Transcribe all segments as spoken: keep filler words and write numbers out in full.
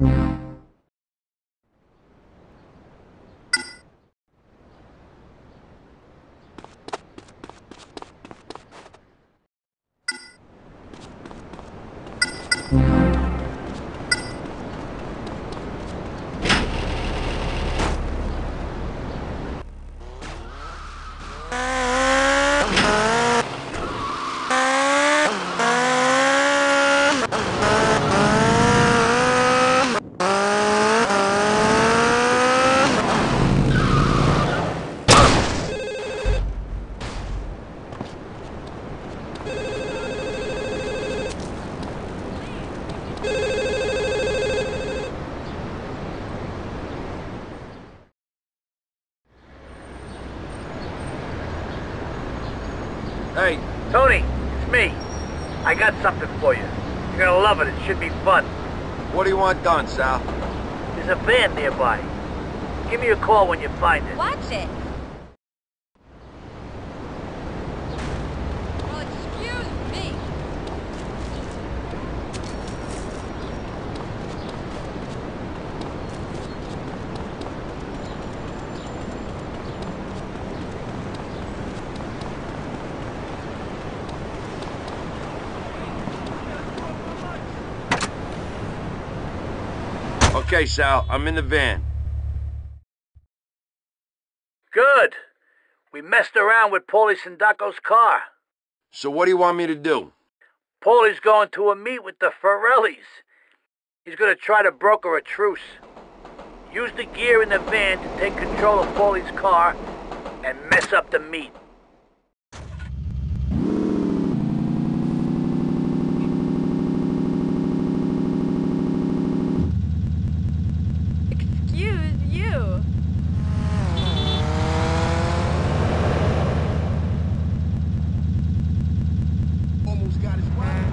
Hey. Tony, it's me. I got something for you. You're gonna love it. It should be fun. What do you want done, Sal? There's a van nearby. Give me a call when you find it. Watch it. Well, excuse me. Okay, Sal, I'm in the van. Good. We messed around with Paulie Sindaco's car. So what do you want me to do? Paulie's going to a meet with the Forellis. He's gonna try to broker a truce. Use the gear in the van to take control of Paulie's car and mess up the meet. Excuse you. Almost got his wife.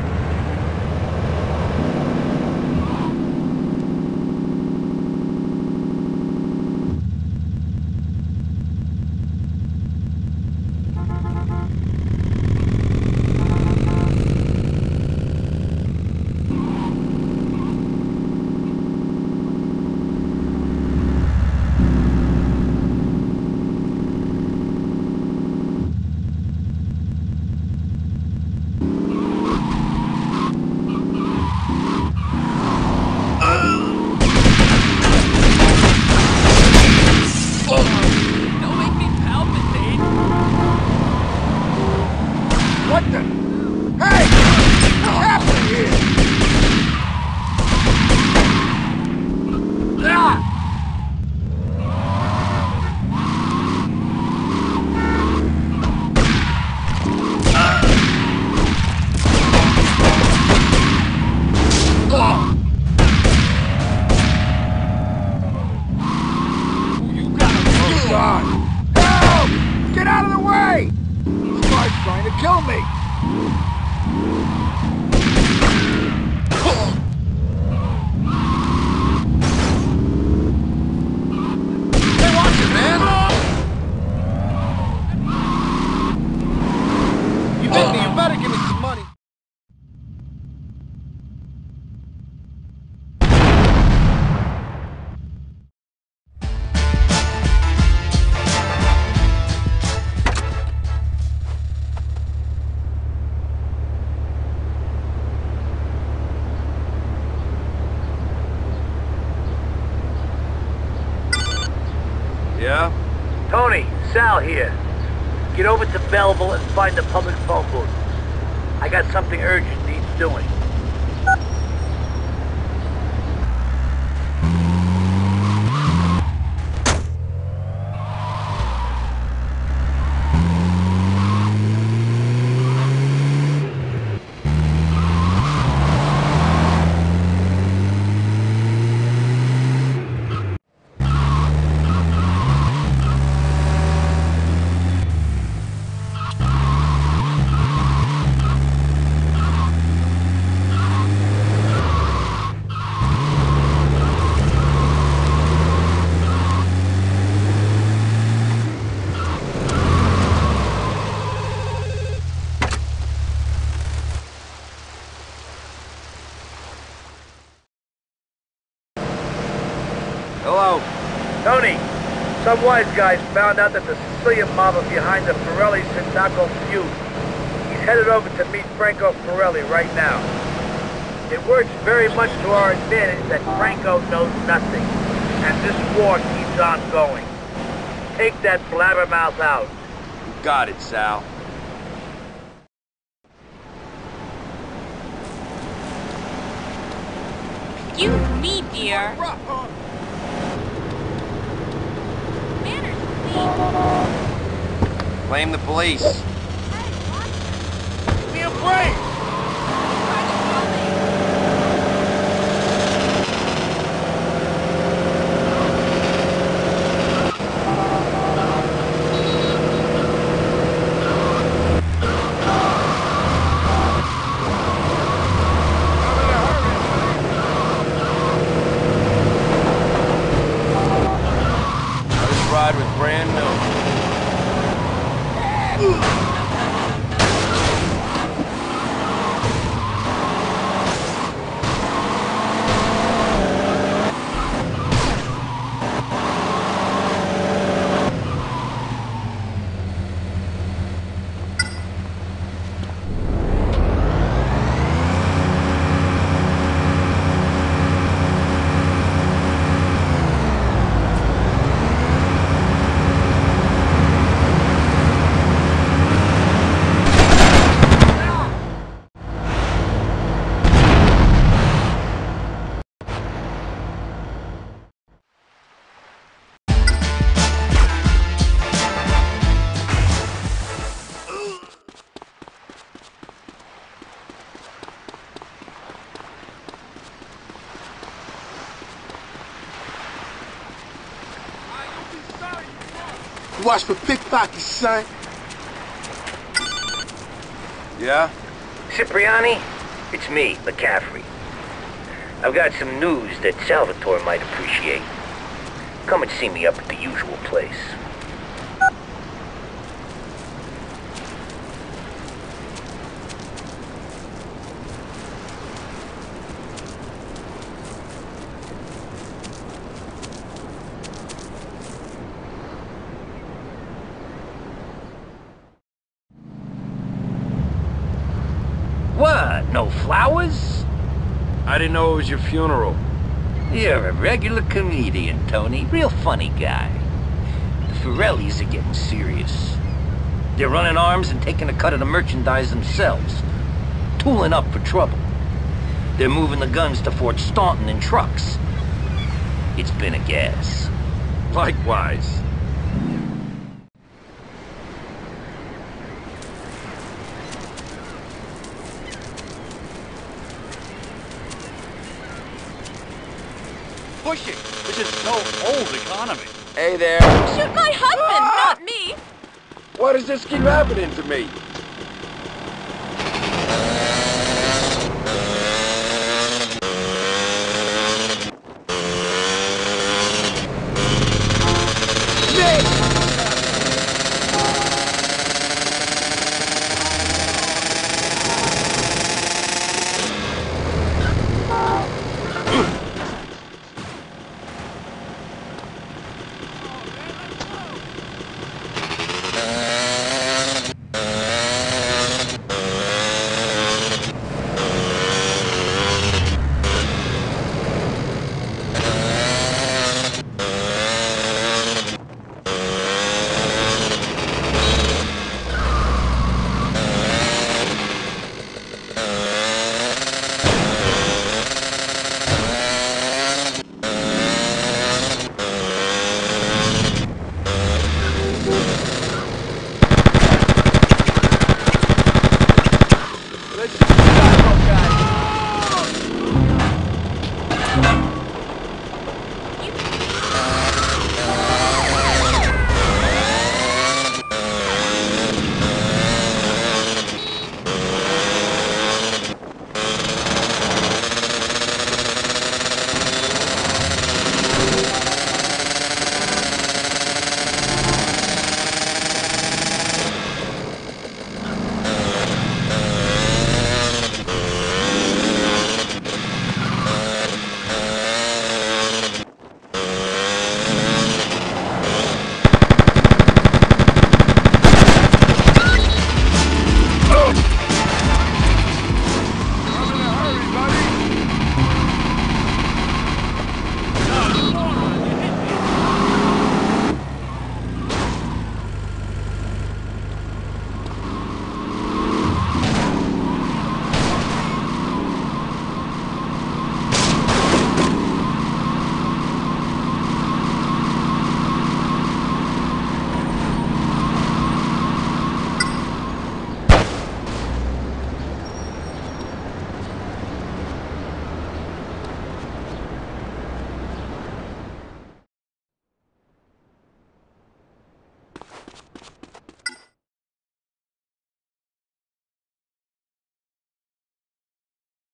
Don't make me palpitate. What the? Hey! What's happening here? Ah! You gotta go, God! Help! Get out of the way! This guy's trying to kill me! Hey, watch it, man! You hit me, you better give me some money. Yeah? Tony, Sal here. Get over to Belleville and find the public phone booth. I got something urgent needs doing. Tony, some wise guys found out that the Sicilian mob are behind the Pirelli-Sindaco feud. He's headed over to meet Franco Pirelli right now. It works very much to our advantage that Franco knows nothing, and this war keeps on going. Take that blabbermouth out. You got it, Sal. Excuse me, dear. Manners, please. Blame the police. Give me a break! Ride was brand new. Watch for pickpockets, son. Yeah? Cipriani, it's me, McCaffrey. I've got some news that Salvatore might appreciate. Come and see me up at the usual place. What? No flowers? I didn't know it was your funeral. You're a regular comedian, Tony. Real funny guy. The Pirellis are getting serious. They're running arms and taking a cut of the merchandise themselves. Tooling up for trouble. They're moving the guns to Fort Staunton in trucks. It's been a gas. Likewise. Push it. This is no old economy. Hey there. Shoot my husband, not me. Why does this keep happening to me?